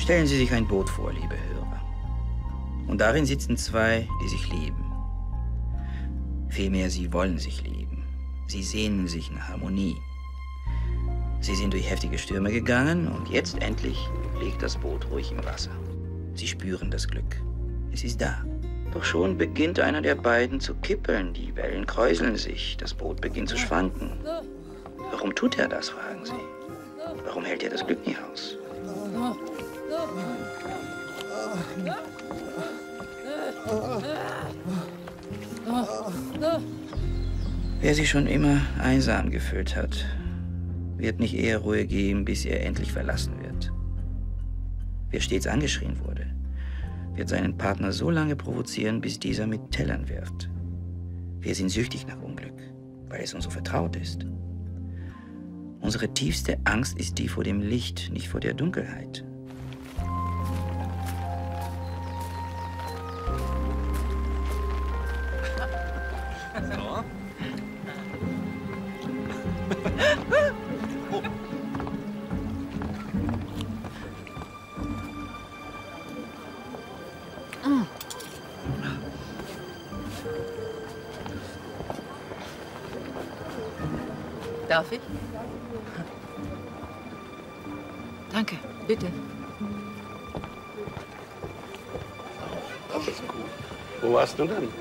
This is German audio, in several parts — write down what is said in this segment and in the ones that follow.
Stellen Sie sich ein Boot vor, liebe Hörer. Und darin sitzen zwei, die sich lieben. Vielmehr, sie wollen sich lieben. Sie sehnen sich nach Harmonie. Sie sind durch heftige Stürme gegangen und jetzt endlich liegt das Boot ruhig im Wasser. Sie spüren das Glück. Es ist da. Doch schon beginnt einer der beiden zu kippeln. Die Wellen kräuseln sich. Das Boot beginnt zu schwanken. Warum tut er das, fragen Sie. Warum hält er das Glück nie aus? Wer sich schon immer einsam gefühlt hat, wird nicht eher Ruhe geben, bis er endlich verlassen wird. Wer stets angeschrien wurde, wird seinen Partner so lange provozieren, bis dieser mit Tellern wirft. Wir sind süchtig nach Unglück, weil es uns so vertraut ist. Unsere tiefste Angst ist die vor dem Licht, nicht vor der Dunkelheit. So. Darf ich? Danke, bitte. Das ist gut. Wo warst du denn?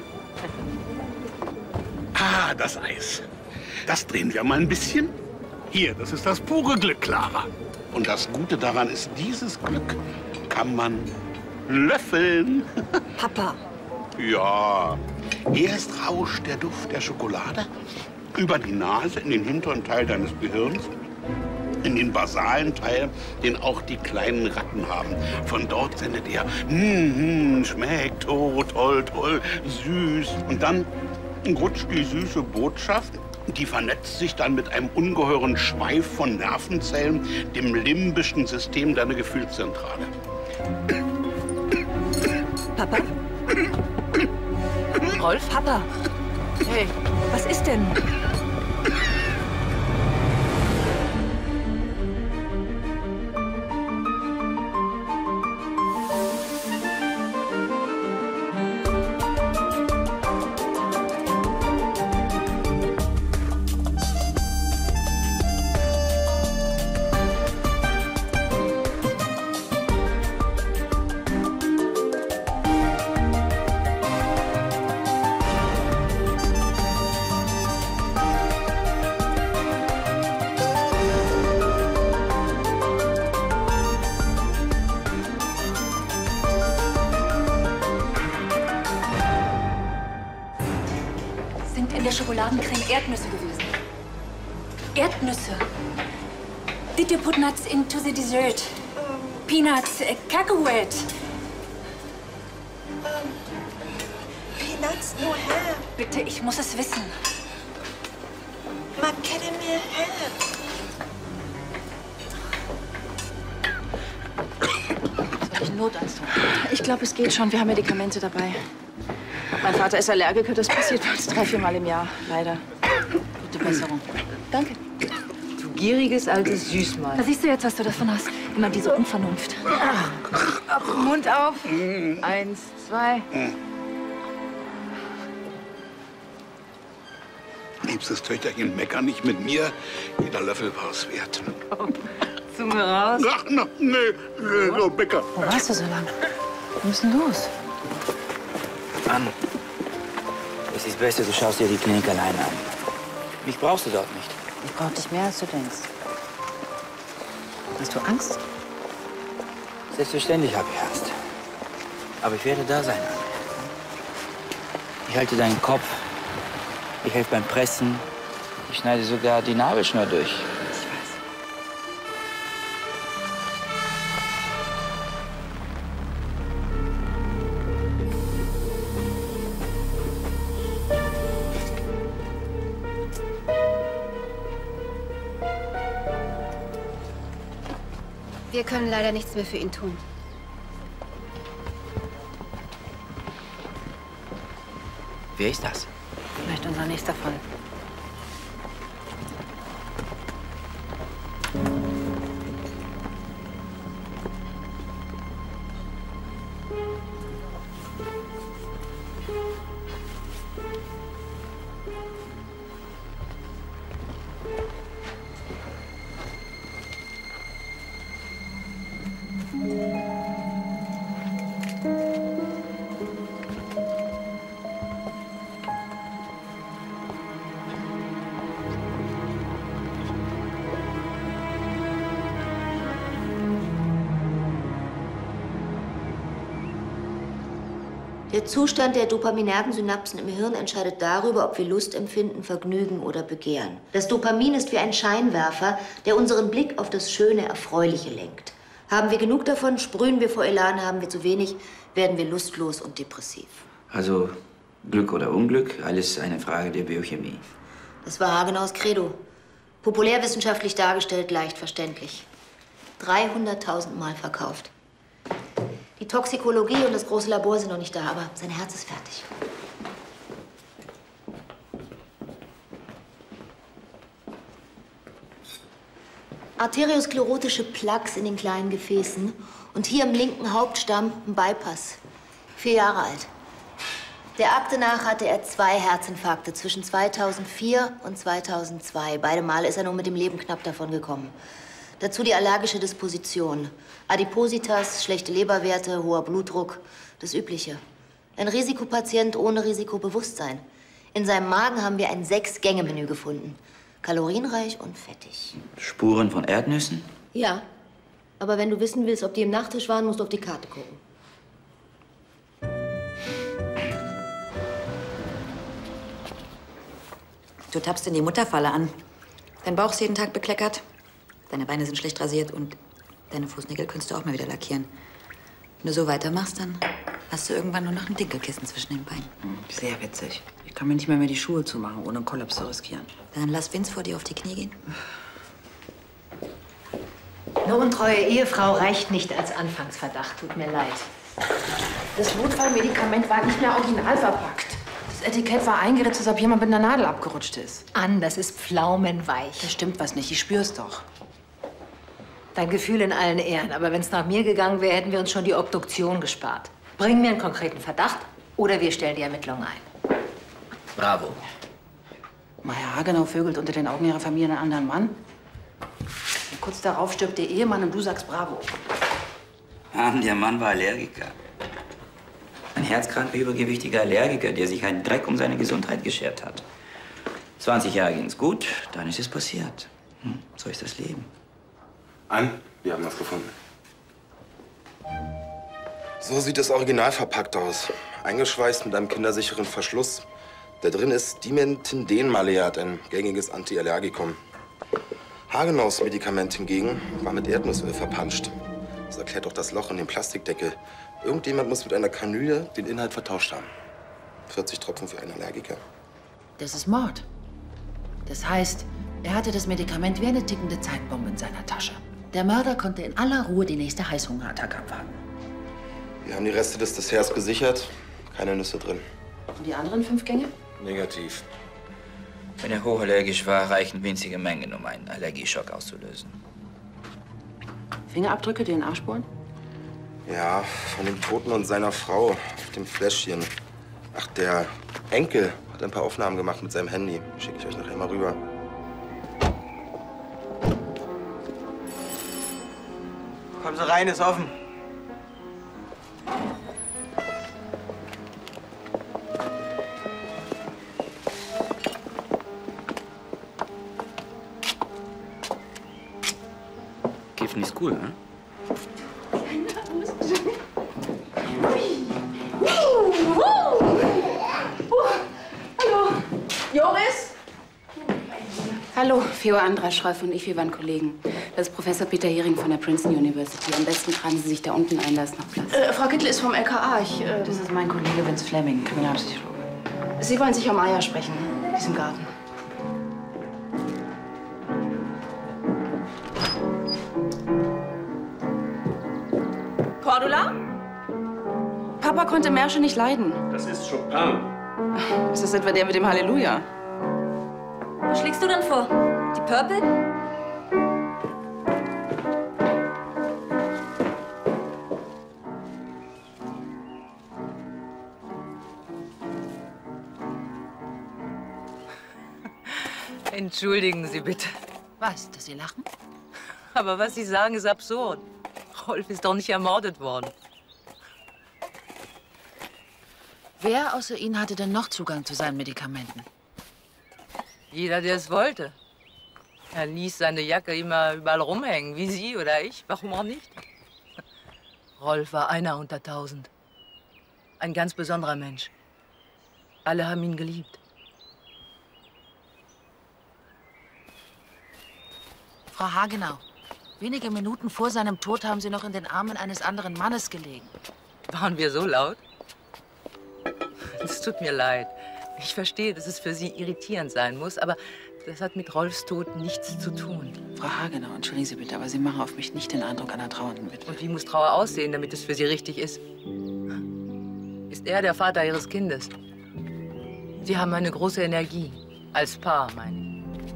Ah, das Eis. Das drehen wir mal ein bisschen. Hier, das ist das pure Glück, Clara. Und das Gute daran ist, dieses Glück kann man löffeln. Papa. Ja. Erst rauscht der Duft der Schokolade über die Nase in den hinteren Teil deines Gehirns, in den basalen Teil, den auch die kleinen Ratten haben. Von dort sendet er, schmeckt, oh, toll, toll, süß. Und dann rutscht die süße Botschaft, die vernetzt sich dann mit einem ungeheuren Schweif von Nervenzellen, dem limbischen System deiner Gefühlszentrale. Papa? Rolf? Papa? Hey. Was ist denn? Schokoladencreme Erdnüsse gewesen. Erdnüsse. Did you put nuts into the dessert? Peanuts, cacahuete. Peanuts, no ham. Bitte, ich muss es wissen. Macadamia ham. Soll ich einen Notarzt holen? Ich glaube, es geht schon. Wir haben Medikamente dabei. Mein Vater ist Allergiker. Das passiert bei uns 3-4 Mal im Jahr. Leider. Gute Besserung. Danke. Du gieriges altes Süßmal. Da siehst du jetzt, was du davon hast. Immer diese Unvernunft. Mund auf. 1, 2. Liebstes Töchterchen, mecker nicht mit mir. Jeder Löffel war es wert. Zunge raus. Ach, na, nee, so, Bäcker. Wo warst du so lang? Wir müssen los. Mann, es ist besser, du schaust dir die Klinik alleine an. Mich brauchst du dort nicht. Ich brauche dich mehr, als du denkst. Hast du Angst? Selbstverständlich habe ich Angst. Aber ich werde da sein. Ich halte deinen Kopf. Ich helfe beim Pressen. Ich schneide sogar die Nabelschnur durch. Ich weiß. Wir können leider nichts mehr für ihn tun. Wer ist das? Vielleicht unser nächster Fall. Der Zustand der dopaminergen Synapsen im Hirn entscheidet darüber, ob wir Lust empfinden, Vergnügen oder Begehren. Das Dopamin ist wie ein Scheinwerfer, der unseren Blick auf das Schöne, Erfreuliche lenkt. Haben wir genug davon, sprühen wir vor Elan, haben wir zu wenig, werden wir lustlos und depressiv. Also Glück oder Unglück, alles eine Frage der Biochemie. Das war Hagenaus Credo. Populärwissenschaftlich dargestellt, leicht verständlich. 300.000 Mal verkauft. Die Toxikologie und das große Labor sind noch nicht da, aber sein Herz ist fertig. Arteriosklerotische Plaques in den kleinen Gefäßen und hier im linken Hauptstamm ein Bypass. 4 Jahre alt. Der Akte nach hatte er 2 Herzinfarkte zwischen 2004 und 2002. Beide Male ist er nur mit dem Leben knapp davon gekommen. Dazu die allergische Disposition. Adipositas, schlechte Leberwerte, hoher Blutdruck, das Übliche. Ein Risikopatient ohne Risikobewusstsein. In seinem Magen haben wir ein 6-Gänge-Menü gefunden. Kalorienreich und fettig. Spuren von Erdnüssen? Ja, aber wenn du wissen willst, ob die im Nachtisch waren, musst du auf die Karte gucken. Du tappst in die Mutterfalle an. Dein Bauch ist jeden Tag bekleckert. Deine Beine sind schlecht rasiert und deine Fußnägel könntest du auch mal wieder lackieren. Wenn du so weitermachst, dann hast du irgendwann nur noch ein Dinkelkissen zwischen den Beinen. Sehr witzig. Ich kann mir nicht mehr die Schuhe zumachen, ohne einen Kollaps zu riskieren. Dann lass Vince vor dir auf die Knie gehen. Eine untreue Ehefrau reicht nicht als Anfangsverdacht. Tut mir leid. Das Notfallmedikament war nicht mehr original verpackt. Das Etikett war eingeritzt, als ob jemand mit einer Nadel abgerutscht ist. Ann, das ist pflaumenweich. Da stimmt was nicht, ich spür's doch. Dein Gefühl in allen Ehren. Aber wenn es nach mir gegangen wäre, hätten wir uns schon die Obduktion gespart. Bring mir einen konkreten Verdacht oder wir stellen die Ermittlungen ein. Bravo. Meier Hagenau vögelt unter den Augen ihrer Familie einen anderen Mann. Und kurz darauf stirbt der Ehemann und du sagst Bravo. Der Mann war Allergiker. Ein herzkranker, übergewichtiger Allergiker, der sich einen Dreck um seine Gesundheit geschert hat. 20 Jahre ging's gut, dann ist es passiert. So ist das Leben. Ann, wir haben was gefunden. So sieht das Original verpackt aus. Eingeschweißt mit einem kindersicheren Verschluss. Da drin ist Dimentindenmaleat, ein gängiges Antiallergikum. Hagenaus Medikament hingegen war mit Erdnussöl verpanscht. Das erklärt auch das Loch in dem Plastikdeckel. Irgendjemand muss mit einer Kanüle den Inhalt vertauscht haben. 40 Tropfen für einen Allergiker. Das ist Mord. Das heißt, er hatte das Medikament wie eine tickende Zeitbombe in seiner Tasche. Der Mörder konnte in aller Ruhe die nächste Heißhungerattacke abwarten. Wir haben die Reste des Desserts gesichert. Keine Nüsse drin. Und die anderen 5 Gänge? Negativ. Wenn er hochallergisch war, reichen winzige Mengen, um einen Allergieschock auszulösen. Fingerabdrücke, DNA-Spuren? Ja, von dem Toten und seiner Frau auf dem Fläschchen. Ach, der Enkel hat ein paar Aufnahmen gemacht mit seinem Handy. Schicke ich euch nachher mal rüber. Kommen Sie rein, ist offen. Kiffen ist cool, ne? Hallo, Joris? Hallo, Feo Andraschreuf und ich, wir waren Kollegen. Das ist Professor Peter Hering von der Princeton University. Am besten tragen Sie sich da unten ein, da ist noch Platz. Frau Kittel ist vom LKA. Das ist mein Kollege Vince Fleming, Kriminalpsychologe. Sie wollen sicher um Eier sprechen, in diesem Garten. Cordula? Papa konnte Märsche nicht leiden. Das ist Chopin. Ist das etwa der mit dem Halleluja? Was schlägst du dann vor? Die Purple? Entschuldigen Sie bitte. Was, dass Sie lachen? Aber was Sie sagen, ist absurd. Rolf ist doch nicht ermordet worden. Wer außer Ihnen hatte denn noch Zugang zu seinen Medikamenten? Jeder, der es wollte. Er ließ seine Jacke immer überall rumhängen, wie Sie oder ich. Warum auch nicht? Rolf war einer unter 1000. Ein ganz besonderer Mensch. Alle haben ihn geliebt. Frau Hagenau, wenige Minuten vor seinem Tod haben Sie noch in den Armen eines anderen Mannes gelegen. Waren wir so laut? Es tut mir leid. Ich verstehe, dass es für Sie irritierend sein muss, aber das hat mit Rolfs Tod nichts zu tun. Frau Hagenau, entschuldigen Sie bitte, aber Sie machen auf mich nicht den Eindruck einer trauernden Witwe. Und wie muss Trauer aussehen, damit es für Sie richtig ist? Ist er der Vater Ihres Kindes? Sie haben eine große Energie. Als Paar, meine ich.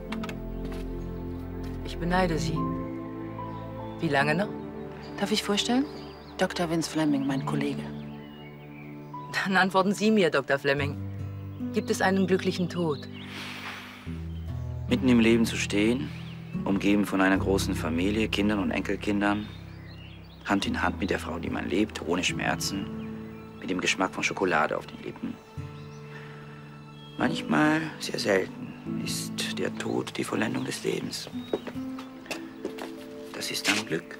Ich beneide Sie. Wie lange noch? Darf ich vorstellen? Dr. Vince Fleming, mein Kollege. Dann antworten Sie mir, Dr. Fleming. Gibt es einen glücklichen Tod? Mitten im Leben zu stehen, umgeben von einer großen Familie, Kindern und Enkelkindern, Hand in Hand mit der Frau, die man liebt, ohne Schmerzen, mit dem Geschmack von Schokolade auf den Lippen. Manchmal, sehr selten, ist der Tod die Vollendung des Lebens. Das ist dann Glück.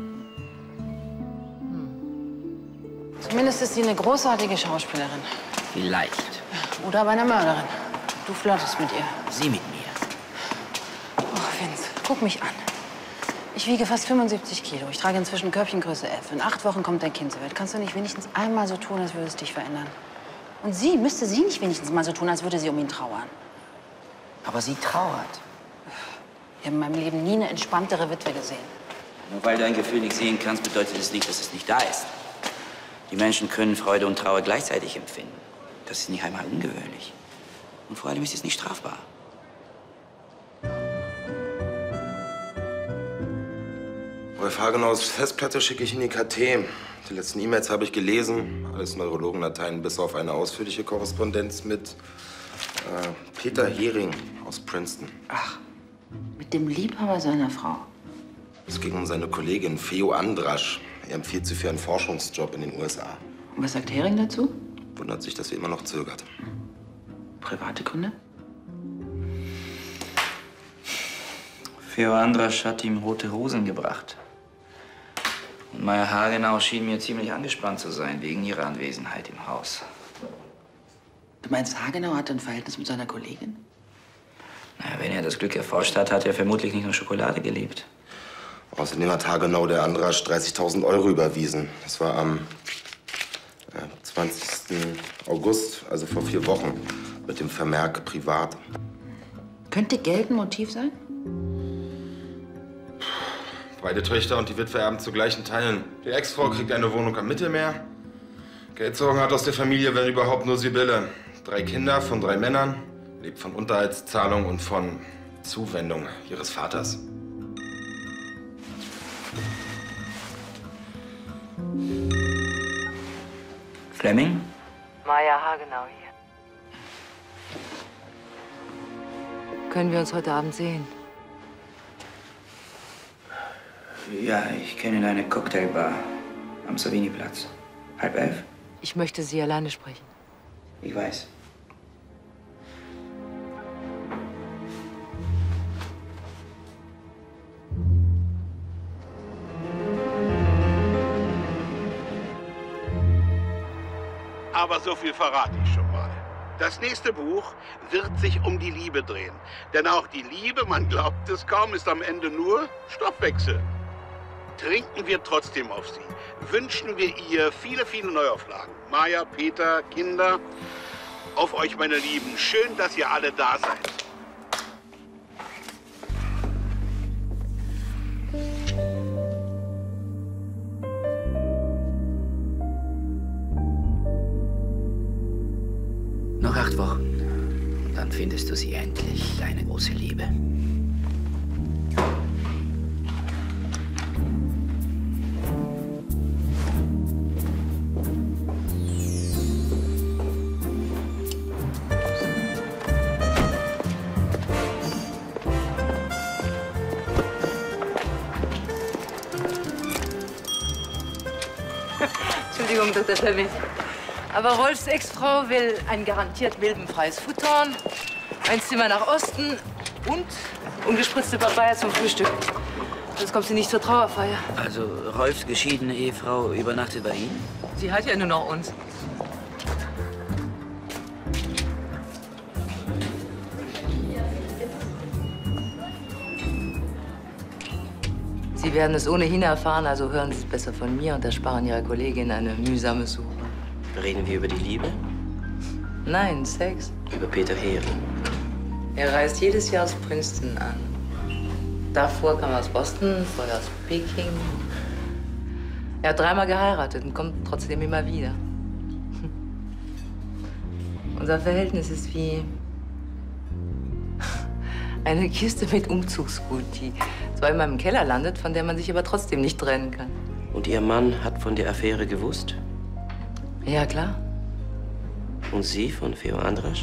Zumindest ist sie eine großartige Schauspielerin. Vielleicht. Oder aber eine Mörderin. Du flirtest mit ihr. Sie mit mir. Oh, Vince, guck mich an. Ich wiege fast 75 Kilo. Ich trage inzwischen Körbchengröße F. In 8 Wochen kommt dein Kind zur Welt. Kannst du nicht wenigstens einmal so tun, als würde es dich verändern? Und müsste sie nicht wenigstens mal so tun, als würde sie um ihn trauern? Aber sie trauert. Ich habe in meinem Leben nie eine entspanntere Witwe gesehen. Nur weil du ein Gefühl nicht sehen kannst, bedeutet es nicht, dass es nicht da ist. Die Menschen können Freude und Trauer gleichzeitig empfinden. Das ist nicht einmal ungewöhnlich. Und vor allem ist es nicht strafbar. Rolf Hagenaus Festplatte schicke ich in die KT. Die letzten E-Mails habe ich gelesen. Alles Neurologendateien, bis auf eine ausführliche Korrespondenz mit Peter Hering aus Princeton. Ach, mit dem Liebhaber seiner Frau. Es ging um seine Kollegin Feo Andrasch. Er empfiehlt sie für einen Forschungsjob in den USA. Und was sagt Hering dazu? Wundert sich, dass sie immer noch zögert. Private Gründe? Feo Andrasch hat ihm rote Rosen gebracht. Und Meier Hagenau schien mir ziemlich angespannt zu sein, wegen ihrer Anwesenheit im Haus. Du meinst, Hagenau hatte ein Verhältnis mit seiner Kollegin? Naja, wenn er das Glück erforscht hat, hat er vermutlich nicht nur Schokolade geliebt. Außerdem hat Hagenau der Andrasch 30.000 € überwiesen. Das war am 20. August, also vor 4 Wochen, mit dem Vermerk privat. Könnte Geld ein Motiv sein? Beide Töchter und die Witwe erben zu gleichen Teilen. Die Ex-Frau kriegt eine Wohnung am Mittelmeer. Geldsorgen hat aus der Familie, wenn überhaupt, nur Sibylle. 3 Kinder von 3 Männern, lebt von Unterhaltszahlung und von Zuwendung ihres Vaters. Fleming? Meier Hagenau hier. Können wir uns heute Abend sehen? Ja, ich kenne eine Cocktailbar am Savini-Platz. 10:30? Ich möchte Sie alleine sprechen. Ich weiß. Aber so viel verrate ich schon mal. Das nächste Buch wird sich um die Liebe drehen. Denn auch die Liebe, man glaubt es kaum, ist am Ende nur Stoffwechsel. Trinken wir trotzdem auf sie. Wünschen wir ihr viele, viele Neuauflagen. Maja, Peter, Kinder, auf euch, meine Lieben. Schön, dass ihr alle da seid. Noch 8 Wochen. Und dann findest du sie endlich, deine große Liebe. Entschuldigung, Dr. Fleming. Aber Rolfs Ex-Frau will ein garantiert milbenfreies Futtern, ein Zimmer nach Osten und ungespritzte Papaya zum Frühstück. Sonst kommt sie nicht zur Trauerfeier. Also Rolfs geschiedene Ehefrau übernachtet bei Ihnen? Sie hat ja nur noch uns. Sie werden es ohnehin erfahren, also hören Sie es besser von mir und ersparen Ihrer Kollegin eine mühsame Suche. Reden wir über die Liebe? Nein, Sex. Über Peter Hering. Er reist jedes Jahr aus Princeton an. Davor kam er aus Boston, vorher aus Peking. Er hat 3-mal geheiratet und kommt trotzdem immer wieder. Unser Verhältnis ist wie eine Kiste mit Umzugsgut, die zwar immer im Keller landet, von der man sich aber trotzdem nicht trennen kann. Und Ihr Mann hat von der Affäre gewusst? Ja, klar. Und Sie von Feo Andras?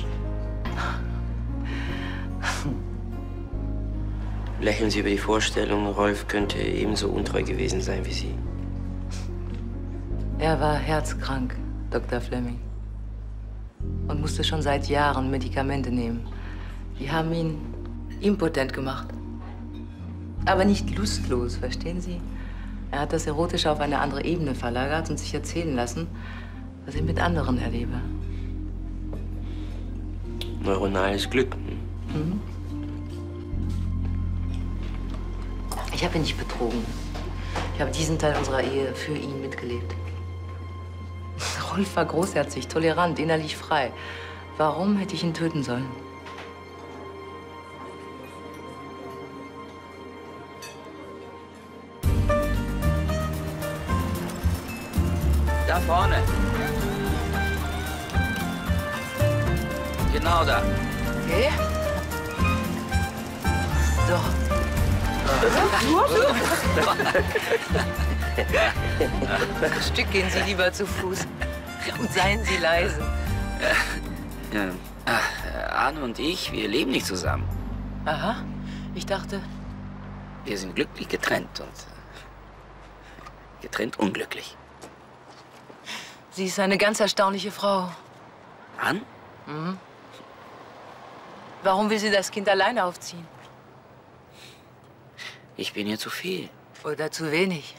Lächeln Sie über die Vorstellung, Rolf könnte ebenso untreu gewesen sein wie Sie. Er war herzkrank, Dr. Fleming. Und musste schon seit Jahren Medikamente nehmen. Die haben ihn impotent gemacht. Aber nicht lustlos, verstehen Sie? Er hat das Erotische auf eine andere Ebene verlagert und sich erzählen lassen, was ich mit anderen erlebe. Neuronales Glück. Mhm. Ich habe ihn nicht betrogen. Ich habe diesen Teil unserer Ehe für ihn mitgelebt. Rolf war großherzig, tolerant, innerlich frei. Warum hätte ich ihn töten sollen? Da vorne. Genau da. Okay. So. Ein Stück gehen Sie lieber zu Fuß. Und seien Sie leise. Arne und ich, wir leben nicht zusammen. Aha. Ich dachte... Wir sind glücklich getrennt und getrennt unglücklich. Sie ist eine ganz erstaunliche Frau. Ann? Mhm. Warum will sie das Kind alleine aufziehen? Ich bin ihr zu viel. Oder zu wenig.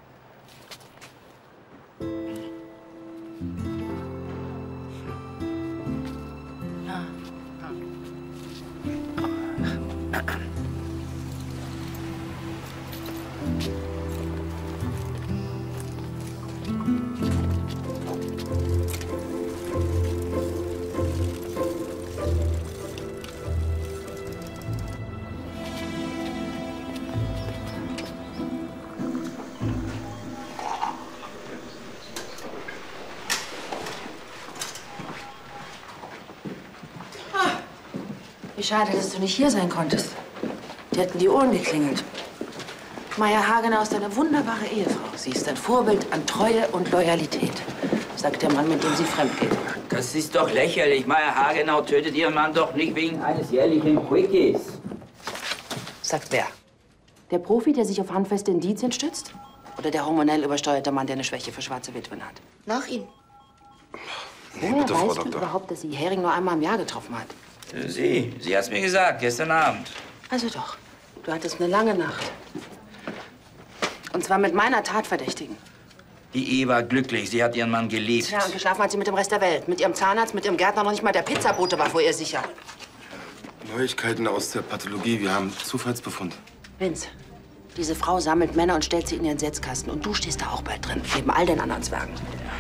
Wie schade, dass du nicht hier sein konntest. Die hätten die Ohren geklingelt. Maya Hagenau ist eine wunderbare Ehefrau. Sie ist ein Vorbild an Treue und Loyalität, sagt der Mann, mit dem sie fremd geht. Das ist doch lächerlich. Maya Hagenau tötet ihren Mann doch nicht wegen eines jährlichen Quickies. Sagt wer? Der Profi, der sich auf handfeste Indizien stützt? Oder der hormonell übersteuerte Mann, der eine Schwäche für schwarze Witwen hat? Nach ihm. Woher bitte, Frau weißt du Doktor. überhaupt, dass sie Hering nur einmal im Jahr getroffen hat? Sie hat's mir gesagt, gestern Abend. Also doch. Du hattest eine lange Nacht. Und zwar mit meiner Tatverdächtigen. Die Ehe war glücklich, sie hat ihren Mann geliebt. Ja, und geschlafen hat sie mit dem Rest der Welt. Mit ihrem Zahnarzt, mit ihrem Gärtner, noch nicht mal der Pizzabote war vor ihr sicher. Neuigkeiten aus der Pathologie. Wir haben Zufallsbefund. Vince, diese Frau sammelt Männer und stellt sie in ihren Setzkasten. Und du stehst da auch bald drin, neben all den anderen Zwergen.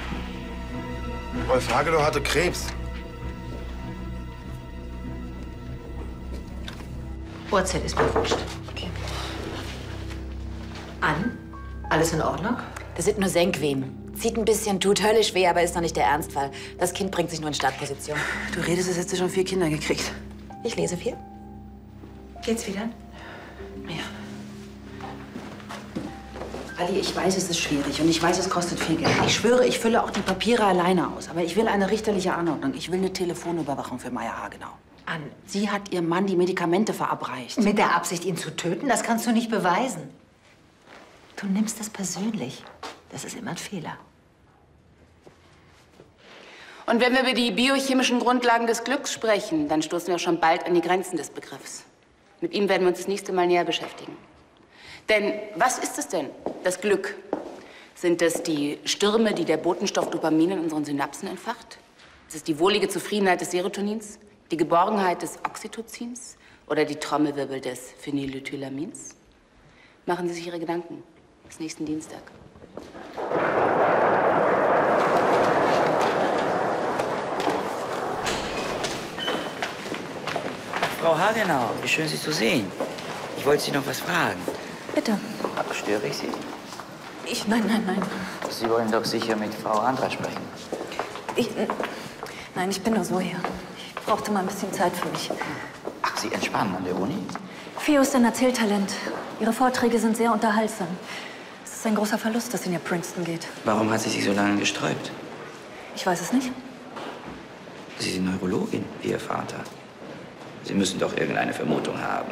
Rolf Hagelow hatte Krebs. Uhrzeit ist mir wurscht. Okay. Ann, alles in Ordnung? Das sind nur Senkwemen. Zieht ein bisschen, tut höllisch weh, aber ist noch nicht der Ernstfall. Das Kind bringt sich nur in Startposition. Du redest, als hättest du schon 4 Kinder gekriegt. Ich lese viel. Geht's wieder? Ja. Ali, ich weiß, es ist schwierig und ich weiß, es kostet viel Geld. Ich schwöre, ich fülle auch die Papiere alleine aus. Aber ich will eine richterliche Anordnung. Ich will eine Telefonüberwachung für Maya Hagenau. Ann, Sie hat ihrem Mann die Medikamente verabreicht. mit der Absicht, ihn zu töten? Das kannst du nicht beweisen. Du nimmst das persönlich. Das ist immer ein Fehler. Und wenn wir über die biochemischen Grundlagen des Glücks sprechen, dann stoßen wir auch schon bald an die Grenzen des Begriffs. Mit ihm werden wir uns das nächste Mal näher beschäftigen. Denn was ist es denn, das Glück? Sind es die Stürme, die der Botenstoff Dopamin in unseren Synapsen entfacht? Ist es die wohlige Zufriedenheit des Serotonins? Die Geborgenheit des Oxytocins? Oder die Trommelwirbel des Phenylethylamins? Machen Sie sich Ihre Gedanken. Bis nächsten Dienstag. Frau Hagenau, wie schön, Sie zu sehen. Ich wollte Sie noch was fragen. Bitte. Störe ich Sie? Nein. Sie wollen doch sicher mit Frau Andra sprechen. Nein, ich bin nur so hier. Ich brauchte mal ein bisschen Zeit für mich. Ach, Sie entspannen an der Uni? Fio ist ein Erzähltalent. Ihre Vorträge sind sehr unterhaltsam. Es ist ein großer Verlust, dass sie nach Princeton geht. Warum hat sie sich so lange gesträubt? Ich weiß es nicht. Sie sind Neurologin, wie Ihr Vater. Sie müssen doch irgendeine Vermutung haben.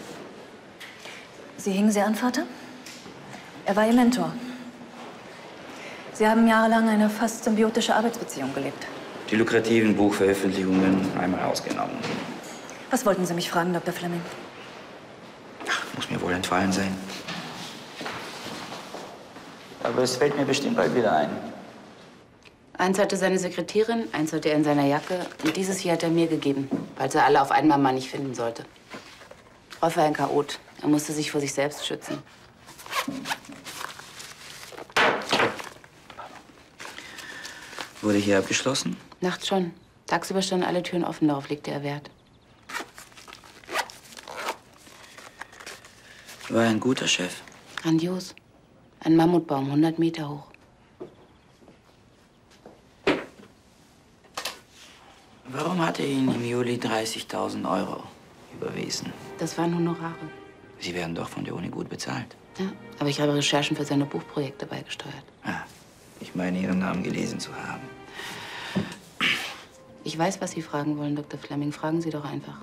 Sie hingen sehr an Vater? Er war Ihr Mentor. Sie haben jahrelang eine fast symbiotische Arbeitsbeziehung gelebt. Die lukrativen Buchveröffentlichungen einmal ausgenommen. Was wollten Sie mich fragen, Dr. Fleming? Ach, muss mir wohl entfallen sein. Aber es fällt mir bestimmt bald wieder ein. Eins hatte seine Sekretärin, eins hatte er in seiner Jacke. Und dieses hier hat er mir gegeben, falls er alle auf einmal mal nicht finden sollte. Rolf war ein Chaot. Er musste sich vor sich selbst schützen. Wurde hier abgeschlossen? Nachts schon. Tagsüber standen alle Türen offen, darauf legte er Wert. War er ein guter Chef? Grandios. Ein Mammutbaum, 100 Meter hoch. Warum hat er Ihnen im Juli 30.000 € überwiesen? Das waren Honorare. Sie werden doch von der Uni gut bezahlt. Ja, aber ich habe Recherchen für seine Buchprojekte beigesteuert. Ah, ich meine, Ihren Namen gelesen zu haben. Ich weiß, was Sie fragen wollen, Dr. Fleming. Fragen Sie doch einfach.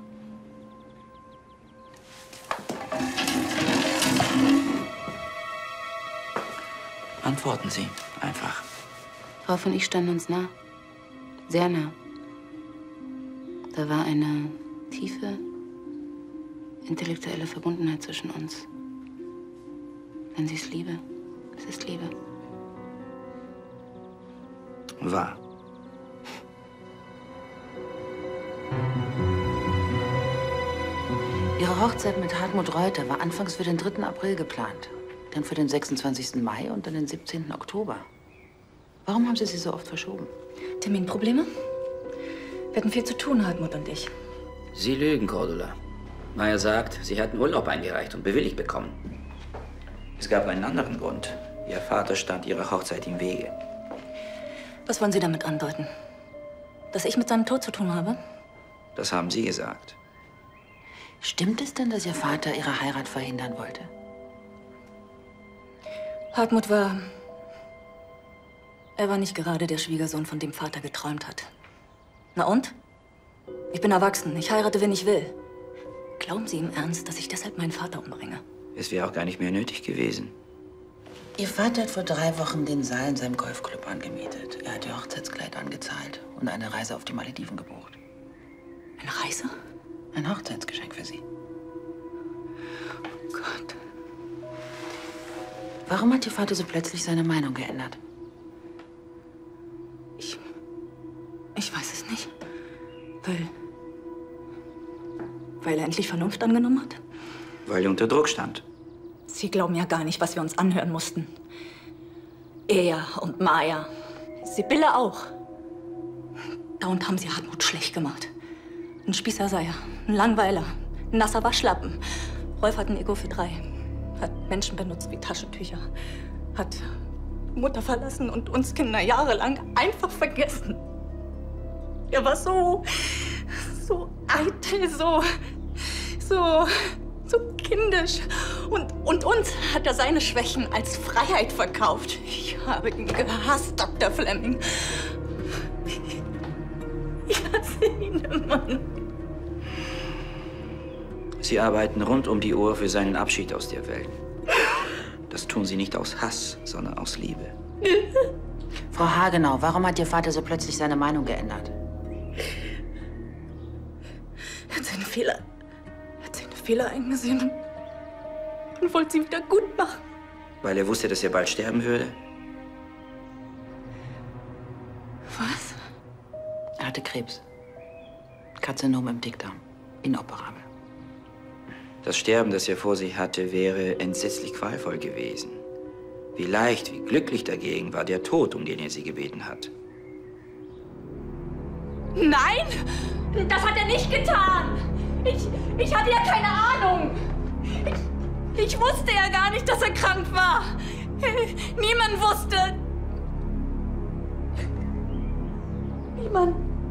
Antworten Sie einfach. Rolf und ich standen uns nah. Sehr nah. Da war eine tiefe, intellektuelle Verbundenheit zwischen uns. Nennen Sie es Liebe. Es ist Liebe. Wahr. Ihre Hochzeit mit Hartmut Reuter war anfangs für den 3. April geplant. Dann für den 26. Mai und dann den 17. Oktober. Warum haben Sie sie so oft verschoben? Terminprobleme? Wir hatten viel zu tun, Hartmut und ich. Sie lügen, Cordula. Meyer sagt, Sie hatten Urlaub eingereicht und bewilligt bekommen. Es gab einen anderen Grund. Ihr Vater stand Ihrer Hochzeit im Wege. Was wollen Sie damit andeuten? Dass ich mit seinem Tod zu tun habe? Das haben Sie gesagt. Stimmt es denn, dass Ihr Vater Ihre Heirat verhindern wollte? Hartmut war... Er war nicht gerade der Schwiegersohn, von dem Vater geträumt hat. Na und? Ich bin erwachsen. Ich heirate, wen ich will. Glauben Sie im Ernst, dass ich deshalb meinen Vater umbringe? Es wäre auch gar nicht mehr nötig gewesen. Ihr Vater hat vor 3 Wochen den Saal in seinem Golfclub angemietet. Er hat Ihr Hochzeitskleid angezahlt und eine Reise auf die Malediven gebucht. Eine Reise? Ein Hochzeitsgeschenk für Sie. Oh Gott. Warum hat Ihr Vater so plötzlich seine Meinung geändert? Ich weiß es nicht. Weil er endlich Vernunft angenommen hat? Weil er unter Druck stand. Sie glauben ja gar nicht, was wir uns anhören mussten. Er und Maya. Sibylle auch. Dauernd haben sie Hartmut schlecht gemacht. Ein Spießer sei er, ein Langweiler, ein nasser Waschlappen. Rolf hat ein Ego für 3. Hat Menschen benutzt wie Taschentücher. Hat Mutter verlassen und uns Kinder jahrelang einfach vergessen. Er war so eitel, so kindisch. Und uns hat er seine Schwächen als Freiheit verkauft. Ich habe ihn gehasst, Dr. Fleming. Ich hasse ihn, Mann. Sie arbeiten rund um die Uhr für seinen Abschied aus der Welt. Das tun Sie nicht aus Hass, sondern aus Liebe. Frau Hagenau, warum hat Ihr Vater so plötzlich seine Meinung geändert? Er hat seine Fehler eingesehen und wollte sie wieder gut machen. Weil er wusste, dass er bald sterben würde? Was? Er hatte Krebs. Karzinom im Dickdarm. Inoperabel. Das Sterben, das er vor sich hatte, wäre entsetzlich qualvoll gewesen. Wie leicht, wie glücklich dagegen war der Tod, um den er sie gebeten hat. Nein! Das hat er nicht getan! Ich hatte ja keine Ahnung! Ich wusste ja gar nicht, dass er krank war! Niemand wusste! Niemand!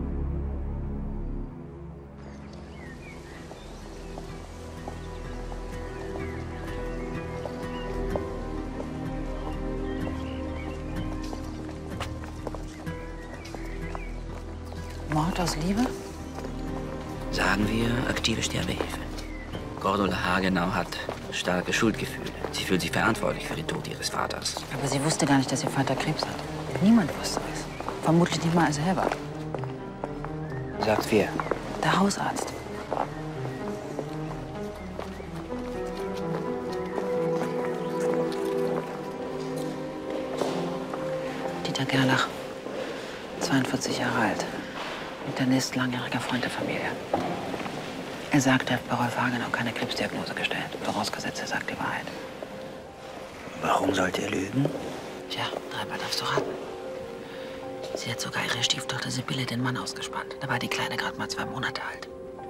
Mord aus Liebe? Sagen wir aktive Sterbehilfe. Cordula Hagenau hat starke Schuldgefühle. Sie fühlt sich verantwortlich für den Tod ihres Vaters. Aber sie wusste gar nicht, dass ihr Vater Krebs hat. Niemand wusste es. Vermutlich nicht mal er selber. Sagt wer? Der Hausarzt. Dieter Gerlach, 42 Jahre alt. Internist, langjähriger Freund der Familie. Er sagt, er hat bei Rolf Hagenau keine Krebsdiagnose gestellt. Vorausgesetzt, er sagt die Wahrheit. Warum sollte er lügen? Tja, dreimal darfst du raten. Sie hat sogar ihre Stieftochter Sibylle den Mann ausgespannt. Da war die Kleine gerade mal 2 Monate alt.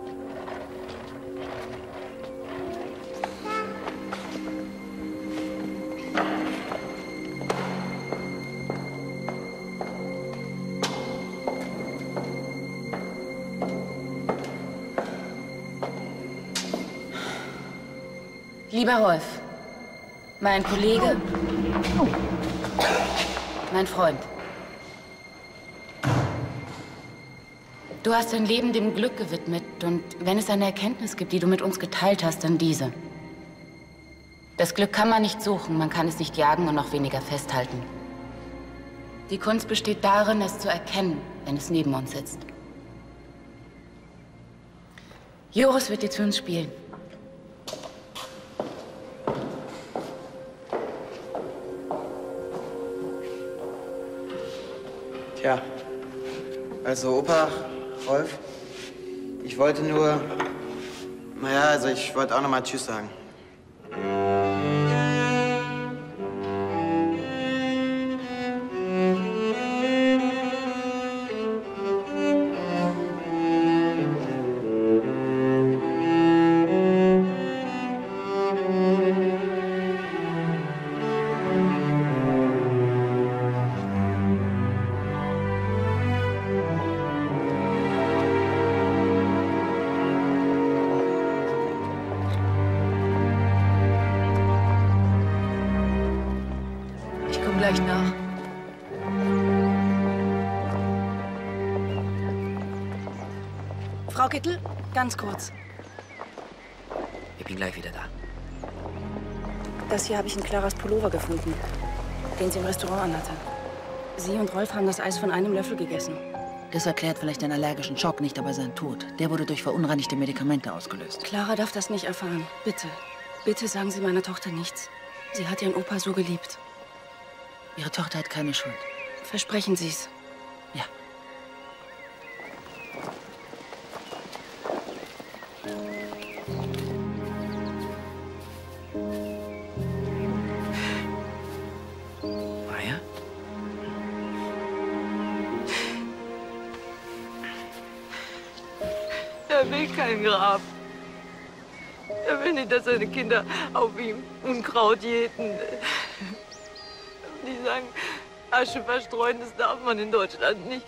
Lieber Rolf, mein Kollege, mein Freund. Du hast dein Leben dem Glück gewidmet und wenn es eine Erkenntnis gibt, die du mit uns geteilt hast, dann diese. Das Glück kann man nicht suchen, man kann es nicht jagen und noch weniger festhalten. Die Kunst besteht darin, es zu erkennen, wenn es neben uns sitzt. Joris wird jetzt für uns spielen. Ja, also Opa, Rolf, ich wollte nur, naja, also ich wollte auch noch mal Tschüss sagen. Gleich nach. Frau Kittel, ganz kurz. Ich bin gleich wieder da. Das hier habe ich in Claras Pullover gefunden, den sie im Restaurant anhatte. Sie und Rolf haben das Eis von einem Löffel gegessen. Das erklärt vielleicht den allergischen Schock, nicht aber seinen Tod. Der wurde durch verunreinigte Medikamente ausgelöst. Clara darf das nicht erfahren. Bitte. Bitte sagen Sie meiner Tochter nichts. Sie hat ihren Opa so geliebt. Ihre Tochter hat keine Schuld. Versprechen Sie es. Ja. Maja? Er will kein Grab. Er will nicht, dass seine Kinder auf ihm Unkraut jäten. Die sagen, Asche verstreuen, das darf man in Deutschland nicht.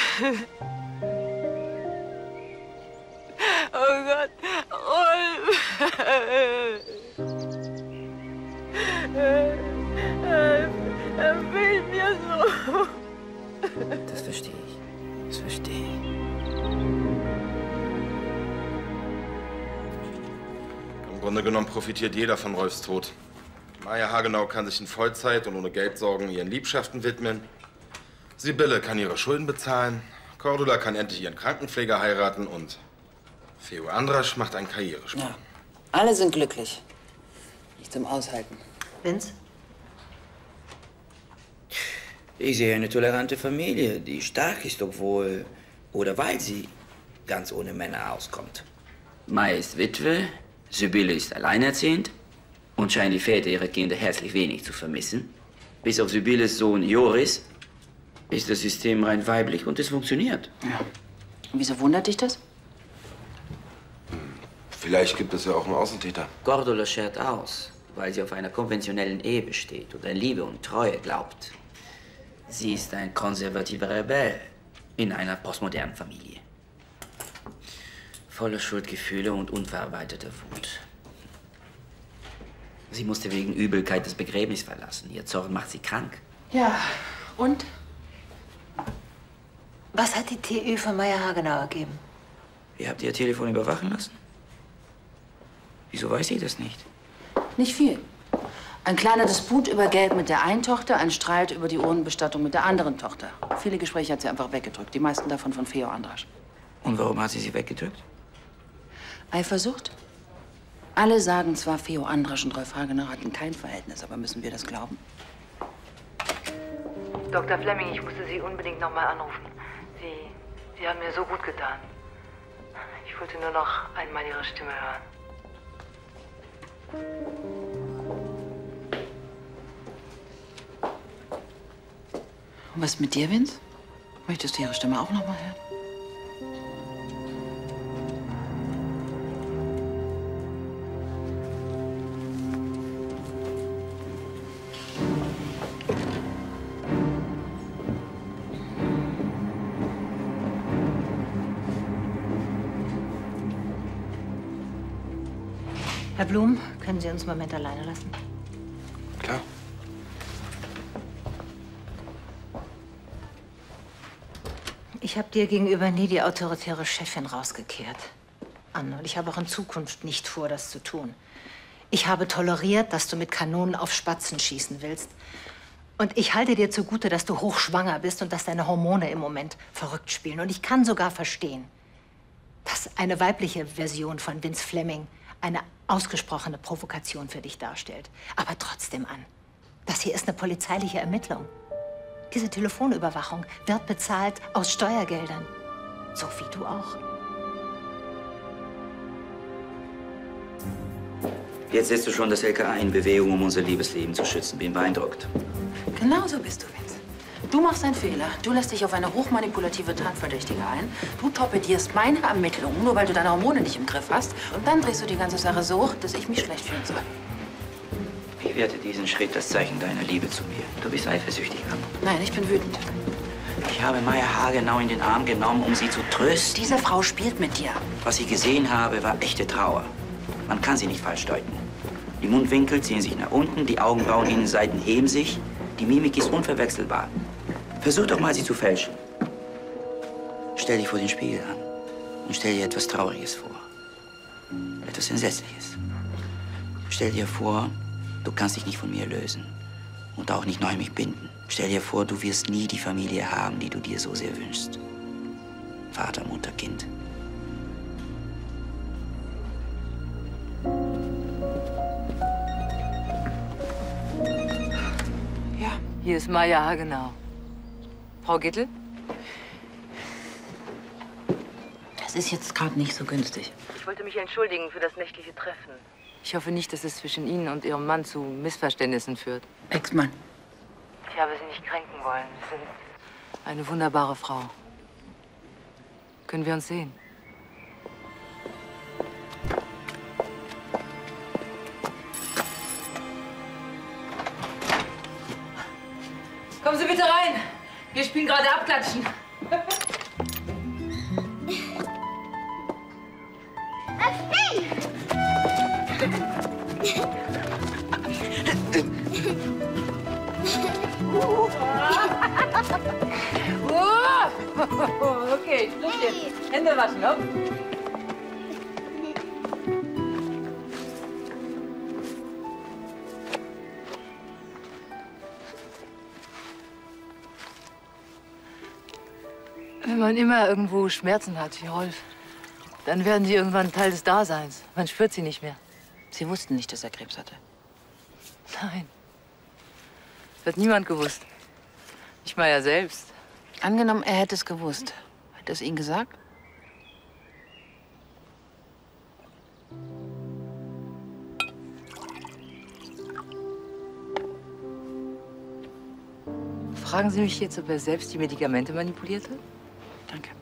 Oh Gott, Rolf! Er will mir so. Das verstehe ich. Das verstehe ich. Im Grunde genommen profitiert jeder von Rolfs Tod. Maja Hagenau kann sich in Vollzeit und ohne Geldsorgen ihren Liebschaften widmen. Sibylle kann ihre Schulden bezahlen. Cordula kann endlich ihren Krankenpfleger heiraten und Feo Andrasch macht einen Karrieresprung. Ja. Alle sind glücklich. Nicht zum Aushalten. Vince? Ich sehe eine tolerante Familie, die stark ist, obwohl oder weil sie ganz ohne Männer auskommt. Maja ist Witwe, Sibylle ist alleinerziehend und scheint die Väter ihrer Kinder herzlich wenig zu vermissen. Bis auf Sibylles Sohn Joris ist das System rein weiblich und es funktioniert. Ja. Und wieso wundert dich das? Vielleicht gibt es ja auch einen Außentäter. Cordula schert aus, weil sie auf einer konventionellen Ehe besteht und an Liebe und Treue glaubt. Sie ist ein konservativer Rebell in einer postmodernen Familie. Voller Schuldgefühle und unverarbeiteter Wut. Sie musste wegen Übelkeit das Begräbnis verlassen. Ihr Zorn macht sie krank. Ja, und? Was hat die TÜ von Meier Hagenau ergeben? Ihr habt ihr Telefon überwachen lassen? Wieso weiß sie das nicht? Nicht viel. Ein kleiner Disput über Geld mit der einen Tochter, ein Streit über die Urnenbestattung mit der anderen Tochter. Viele Gespräche hat sie einfach weggedrückt, die meisten davon von Feo Andrasch. Und warum hat sie weggedrückt? Eifersucht? Alle sagen zwar, Feo Andrasch und Rolf Hagenau hatten kein Verhältnis, aber müssen wir das glauben? Dr. Fleming, ich musste Sie unbedingt noch mal anrufen. Sie haben mir so gut getan. Ich wollte nur noch einmal Ihre Stimme hören. Und was mit dir, Vince? Möchtest du ihre Stimme auch noch mal hören? Herr Blum, können Sie uns einen Moment alleine lassen? Klar. Ich habe dir gegenüber nie die autoritäre Chefin rausgekehrt, Anne. Und ich habe auch in Zukunft nicht vor, das zu tun. Ich habe toleriert, dass du mit Kanonen auf Spatzen schießen willst. Und ich halte dir zugute, dass du hochschwanger bist und dass deine Hormone im Moment verrückt spielen. Und ich kann sogar verstehen, dass eine weibliche Version von Vince Fleming eine ausgesprochene Provokation für dich darstellt. Aber trotzdem, Anne, das hier ist eine polizeiliche Ermittlung. Diese Telefonüberwachung wird bezahlt aus Steuergeldern. So wie du auch. Jetzt setzt du schon das LKA in Bewegung, um unser Liebesleben zu schützen. Bin beeindruckt. Genau so bist du, Vince. Du machst einen Fehler. Du lässt dich auf eine hochmanipulative Tatverdächtige ein. Du torpedierst meine Ermittlungen, nur weil du deine Hormone nicht im Griff hast. Und dann drehst du die ganze Sache so, dass ich mich schlecht fühlen soll. Ich werte diesen Schritt als Zeichen deiner Liebe zu mir. Du bist eifersüchtig, Anne. Nein, ich bin wütend. Ich habe Meier Hagenau in den Arm genommen, um sie zu trösten. Diese Frau spielt mit dir. Was ich gesehen habe, war echte Trauer. Man kann sie nicht falsch deuten. Die Mundwinkel ziehen sich nach unten, die Augenbrauen Innenseiten heben sich. Die Mimik ist unverwechselbar. Versuch doch mal, sie zu fälschen. Stell dich vor den Spiegel an und stell dir etwas Trauriges vor. Etwas Entsetzliches. Stell dir vor, du kannst dich nicht von mir lösen und auch nicht neu mich binden. Stell dir vor, du wirst nie die Familie haben, die du dir so sehr wünschst. Vater, Mutter, Kind. Ja, hier ist Meier Hagenau. Frau Gittel? Das ist jetzt gerade nicht so günstig. Ich wollte mich entschuldigen für das nächtliche Treffen. Ich hoffe nicht, dass es zwischen Ihnen und Ihrem Mann zu Missverständnissen führt. Ex-Mann. Ich habe Sie nicht kränken wollen. Sie sind eine wunderbare Frau. Können wir uns sehen? Kommen Sie bitte rein. Wir spielen gerade Abklatschen. Okay, Schlusschen. Hände waschen, hopp. Wenn man immer irgendwo Schmerzen hat, wie Rolf, dann werden sie irgendwann Teil des Daseins. Man spürt sie nicht mehr. Sie wussten nicht, dass er Krebs hatte. Nein. Das hat niemand gewusst. Nicht mal er selbst. Angenommen, er hätte es gewusst. Hätte es Ihnen gesagt? Fragen Sie mich jetzt, ob er selbst die Medikamente manipuliert hat? Danke.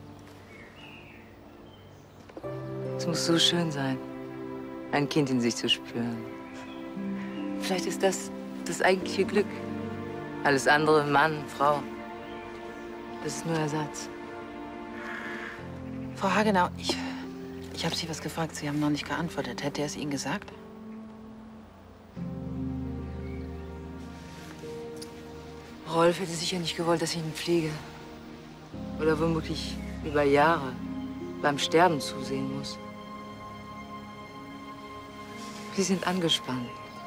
Es muss so schön sein, ein Kind in sich zu spüren. Vielleicht ist das das eigentliche Glück. Alles andere, Mann, Frau, das ist nur Ersatz. Frau Hagenau, ich habe Sie was gefragt. Sie haben noch nicht geantwortet. Hätte er es Ihnen gesagt? Rolf hätte sicher nicht gewollt, dass ich ihn pflege. Oder womöglich über Jahre beim Sterben zusehen muss. Sie sind angespannt.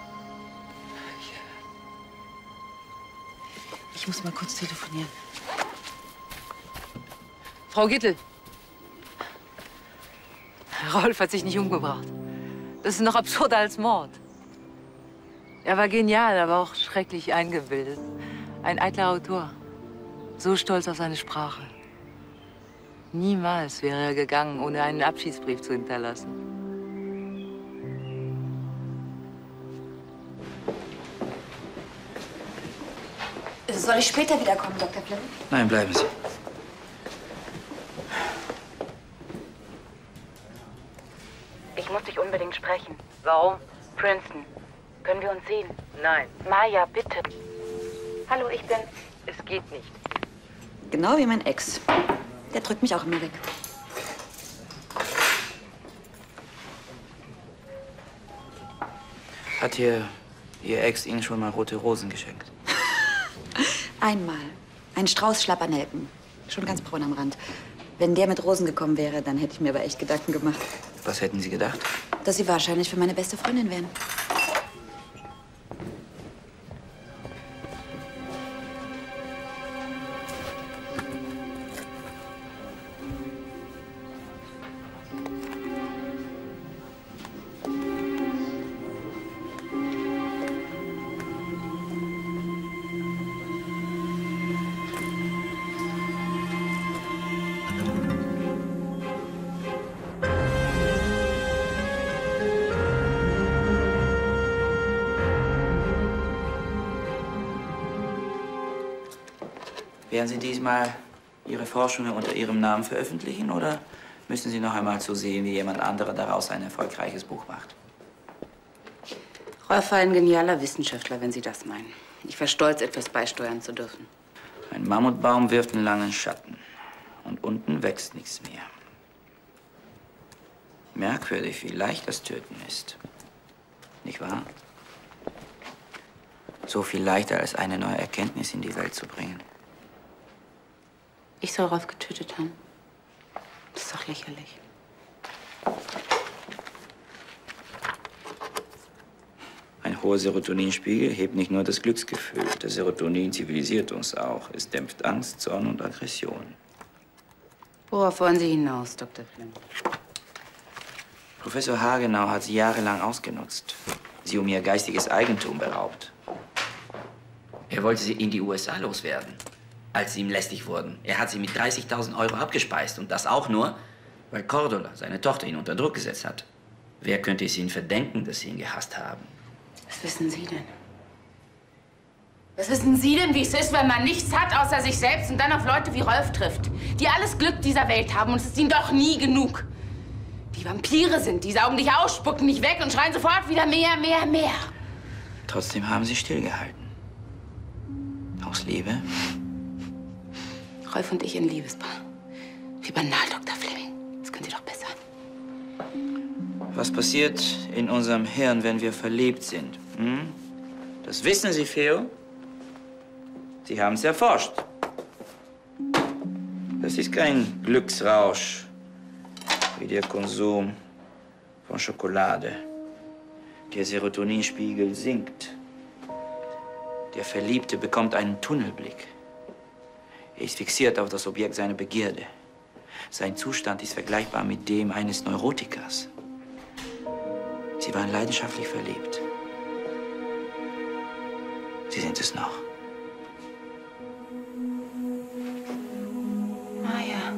Ich muss mal kurz telefonieren. Frau Gittel. Rolf hat sich nicht umgebracht. Das ist noch absurder als Mord. Er war genial, aber auch schrecklich eingebildet. Ein eitler Autor. So stolz auf seine Sprache. Niemals wäre er gegangen, ohne einen Abschiedsbrief zu hinterlassen. Soll ich später wiederkommen, Dr. Fleming? Nein, bleiben Sie. Ich muss dich unbedingt sprechen. Warum? Princeton. Können wir uns sehen? Nein. Maya, bitte. Hallo, ich bin... Es geht nicht. Genau wie mein Ex. Der drückt mich auch immer weg. Hat Ihr Ex Ihnen schon mal rote Rosen geschenkt? Einmal. Ein Strauß Schlappernelken. Schon ganz braun am Rand. Wenn der mit Rosen gekommen wäre, dann hätte ich mir aber echt Gedanken gemacht. Was hätten Sie gedacht? Dass Sie wahrscheinlich für meine beste Freundin wären. Werden Sie diesmal Ihre Forschungen unter Ihrem Namen veröffentlichen oder müssen Sie noch einmal zusehen, wie jemand anderer daraus ein erfolgreiches Buch macht? Rolf war ein genialer Wissenschaftler, wenn Sie das meinen. Ich war stolz, etwas beisteuern zu dürfen. Ein Mammutbaum wirft einen langen Schatten und unten wächst nichts mehr. Merkwürdig, wie leicht das Töten ist. Nicht wahr? So viel leichter, als eine neue Erkenntnis in die Welt zu bringen. Ich soll Rolf getötet haben. Das ist doch lächerlich. Ein hoher Serotoninspiegel hebt nicht nur das Glücksgefühl. Das Serotonin zivilisiert uns auch. Es dämpft Angst, Zorn und Aggression. Worauf wollen Sie hinaus, Dr. Fleming? Professor Hagenau hat sie jahrelang ausgenutzt. Sie um ihr geistiges Eigentum beraubt. Er wollte sie in die USA loswerden, als sie ihm lästig wurden. Er hat sie mit 30.000 € abgespeist. Und das auch nur, weil Cordula, seine Tochter, ihn unter Druck gesetzt hat. Wer könnte es ihnen verdenken, dass sie ihn gehasst haben? Was wissen Sie denn? Was wissen Sie denn, wie es ist, wenn man nichts hat außer sich selbst und dann auf Leute wie Rolf trifft, die alles Glück dieser Welt haben und es ist ihnen doch nie genug? Die Vampire sind, die saugen dich aus, spucken dich weg und schreien sofort wieder mehr, mehr, mehr. Trotzdem haben sie stillgehalten. Aus Liebe? Rolf und ich ein Liebespaar. Wie banal, Dr. Fleming. Das können Sie doch besser. Was passiert in unserem Hirn, wenn wir verliebt sind? Hm? Das wissen Sie, Theo. Sie haben es erforscht. Das ist kein Glücksrausch wie der Konsum von Schokolade. Der Serotoninspiegel sinkt. Der Verliebte bekommt einen Tunnelblick. Er ist fixiert auf das Objekt seiner Begierde. Sein Zustand ist vergleichbar mit dem eines Neurotikers. Sie waren leidenschaftlich verliebt. Sie sind es noch. Maya.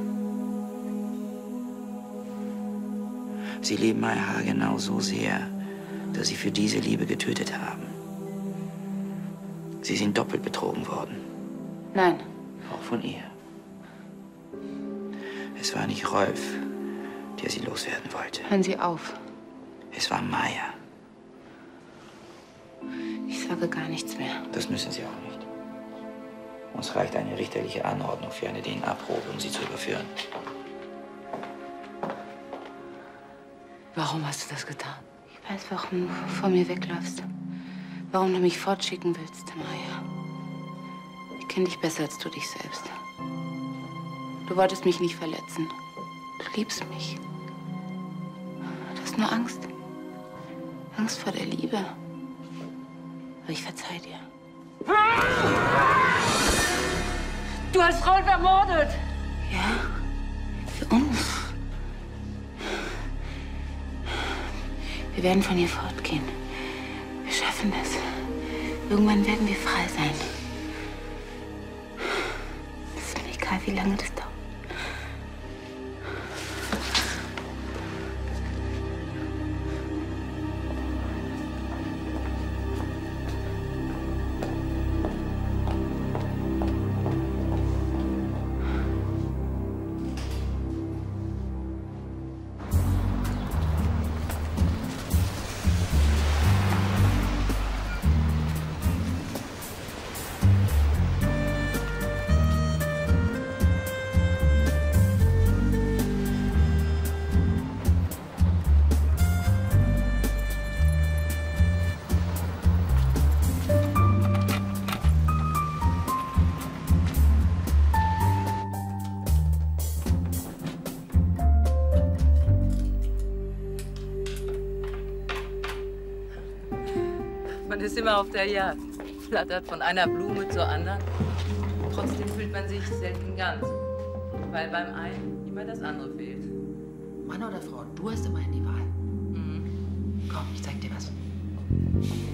Sie lieben Maya Hagenau so sehr, dass sie für diese Liebe getötet haben. Sie sind doppelt betrogen worden. Nein. Auch von ihr. Es war nicht Rolf, der sie loswerden wollte. Hören Sie auf. Es war Maya. Ich sage gar nichts mehr. Das müssen Sie auch nicht. Uns reicht eine richterliche Anordnung für eine DNA-Probe, um sie zu überführen. Warum hast du das getan? Ich weiß, warum du vor mir wegläufst. Warum du mich fortschicken willst, Maya. Ich kenne dich besser als du dich selbst. Du wolltest mich nicht verletzen. Du liebst mich. Du hast nur Angst. Angst vor der Liebe. Aber ich verzeih dir. Du hast Rolf ermordet! Ja? Für uns. Wir werden von hier fortgehen. Wir schaffen das. Irgendwann werden wir frei sein. Es ist mir egal, wie lange das dauert. Man ist immer auf der Jagd, flattert von einer Blume zur anderen. Trotzdem fühlt man sich selten ganz, weil beim einen immer das andere fehlt. Mann oder Frau, du hast immerhin die Wahl. Komm, ich zeig dir was.